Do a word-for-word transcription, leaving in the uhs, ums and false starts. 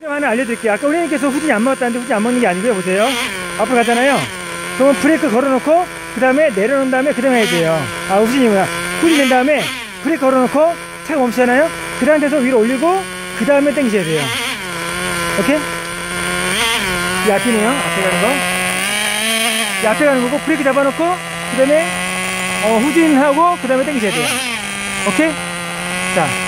하나 알려드릴게요. 아까 우리님께서 후진이 안 먹었다는데 후진 안 먹는 게 아니고요. 보세요. 앞으로 가잖아요. 그러면 브레이크 걸어놓고 그 다음에 내려놓은 다음에 그 다음에 해야 돼요. 아, 후진이구나. 후진 된 다음에 브레이크 걸어놓고 차가 멈추잖아요. 그 상태에서 위로 올리고 그 다음에 당기셔야 돼요. 오케이? 이 앞이네요. 앞에 가는 거. 이 앞에 가는 거고 브레이크 잡아놓고 그 다음에 어, 후진하고 그 다음에 당기셔야 돼요. 오케이? 자.